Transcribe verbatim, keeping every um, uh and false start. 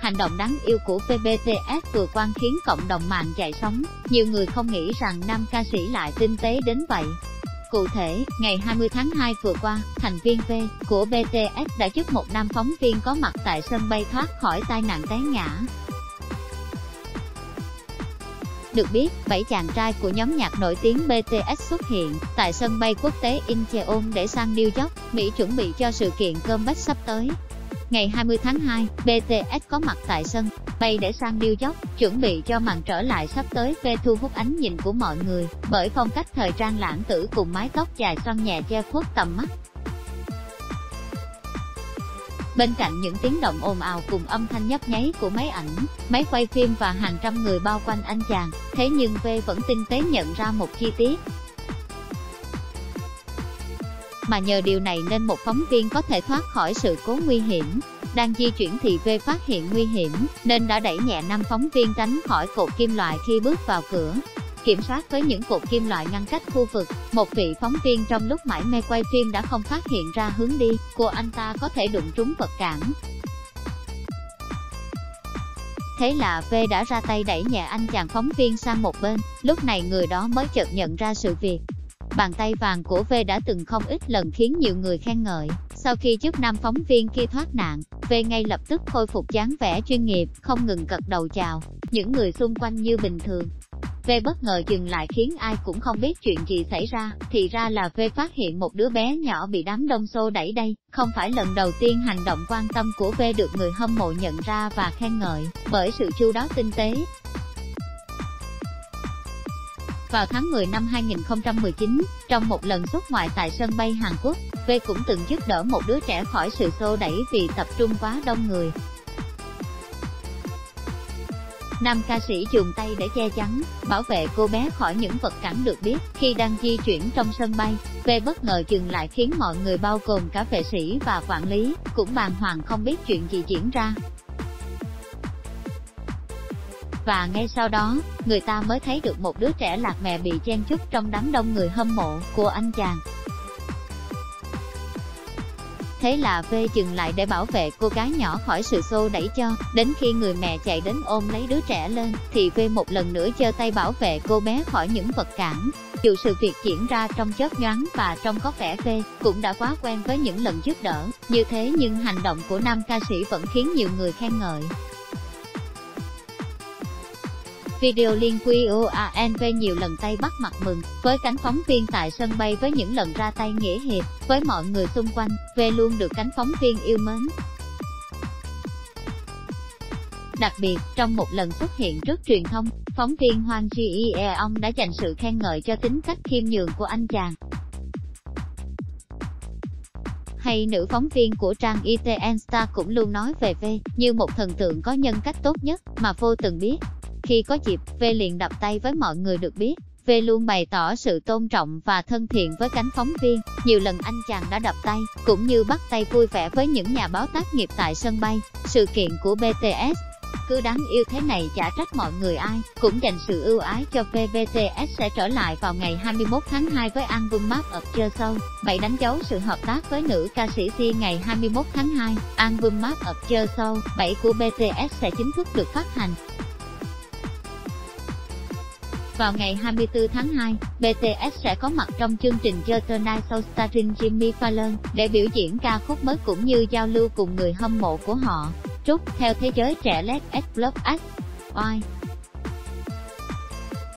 Hành động đáng yêu của vê bê tê ét vừa quan khiến cộng đồng mạng dậy sóng, nhiều người không nghĩ rằng nam ca sĩ lại tinh tế đến vậy. Cụ thể, ngày hai mươi tháng hai vừa qua, thành viên V của bê tê ét đã giúp một nam phóng viên có mặt tại sân bay thoát khỏi tai nạn té ngã. Được biết, bảy chàng trai của nhóm nhạc nổi tiếng bê tê ét xuất hiện tại sân bay quốc tế Incheon để sang New York, Mỹ chuẩn bị cho sự kiện comeback sắp tới. Ngày hai mươi tháng hai, bê tê ét có mặt tại sân bay để sang New York, chuẩn bị cho màn trở lại sắp tới. V thu hút ánh nhìn của mọi người bởi phong cách thời trang lãng tử cùng mái tóc dài xoăn nhẹ che khuất tầm mắt. Bên cạnh những tiếng động ồn ào cùng âm thanh nhấp nháy của máy ảnh, máy quay phim và hàng trăm người bao quanh anh chàng, thế nhưng V vẫn tinh tế nhận ra một chi tiết. Mà nhờ điều này nên một phóng viên có thể thoát khỏi sự cố nguy hiểm. Đang di chuyển thì V phát hiện nguy hiểm, nên đã đẩy nhẹ năm phóng viên tránh khỏi cột kim loại khi bước vào cửa. Kiểm soát với những cột kim loại ngăn cách khu vực, một vị phóng viên trong lúc mải mê quay phim đã không phát hiện ra hướng đi của anh ta có thể đụng trúng vật cản. Thế là V đã ra tay đẩy nhẹ anh chàng phóng viên sang một bên, lúc này người đó mới chợt nhận ra sự việc. Bàn tay vàng của V đã từng không ít lần khiến nhiều người khen ngợi. Sau khi giúp nam phóng viên kia thoát nạn, V ngay lập tức khôi phục dáng vẻ chuyên nghiệp, không ngừng gật đầu chào những người xung quanh như bình thường. V bất ngờ dừng lại khiến ai cũng không biết chuyện gì xảy ra, thì ra là V phát hiện một đứa bé nhỏ bị đám đông xô đẩy đây. Không phải lần đầu tiên hành động quan tâm của V được người hâm mộ nhận ra và khen ngợi, bởi sự chu đáo tinh tế. Vào tháng mười năm hai nghìn không trăm mười chín, trong một lần xuất ngoại tại sân bay Hàn Quốc, V cũng từng giúp đỡ một đứa trẻ khỏi sự xô đẩy vì tập trung quá đông người. Nam ca sĩ dùng tay để che chắn, bảo vệ cô bé khỏi những vật cản. Được biết, khi đang di chuyển trong sân bay, V bất ngờ dừng lại khiến mọi người bao gồm cả vệ sĩ và quản lý, cũng bàng hoàng không biết chuyện gì diễn ra. Và ngay sau đó, người ta mới thấy được một đứa trẻ lạc mẹ bị chen chúc trong đám đông người hâm mộ của anh chàng. Thế là V dừng lại để bảo vệ cô gái nhỏ khỏi sự xô đẩy cho, đến khi người mẹ chạy đến ôm lấy đứa trẻ lên, thì V một lần nữa giơ tay bảo vệ cô bé khỏi những vật cản. Dù sự việc diễn ra trong chớp nhoáng và trông có vẻ V cũng đã quá quen với những lần giúp đỡ như thế, nhưng hành động của nam ca sĩ vẫn khiến nhiều người khen ngợi. Video liên quy o an V nhiều lần tay bắt mặt mừng với cánh phóng viên tại sân bay. Với những lần ra tay nghĩa hiệp với mọi người xung quanh, V luôn được cánh phóng viên yêu mến. Đặc biệt, trong một lần xuất hiện trước truyền thông, phóng viên Hwang Ji-eon đã dành sự khen ngợi cho tính cách khiêm nhường của anh chàng. Hay nữ phóng viên của trang i tê en Star cũng luôn nói về V như một thần tượng có nhân cách tốt nhất mà vô từng biết. Khi có dịp, V liền đập tay với mọi người. Được biết, V luôn bày tỏ sự tôn trọng và thân thiện với cánh phóng viên. Nhiều lần anh chàng đã đập tay, cũng như bắt tay vui vẻ với những nhà báo tác nghiệp tại sân bay. Sự kiện của bê tê ét cứ đáng yêu thế này, chả trách mọi người ai cũng dành sự ưu ái cho V. bê tê ét sẽ trở lại vào ngày hai mươi mốt tháng hai với album Map of Your Soul. Vậy đánh dấu sự hợp tác với nữ ca sĩ Si ngày hai mươi mốt tháng hai. Album Map of Your Soul bảy của bê tê ét sẽ chính thức được phát hành. Vào ngày hai mươi tư tháng hai, bê tê ét sẽ có mặt trong chương trình The Tonight Show starring Jimmy Fallon để biểu diễn ca khúc mới cũng như giao lưu cùng người hâm mộ của họ. Trúc theo thế giới trẻ Let's Explore Us. Oai.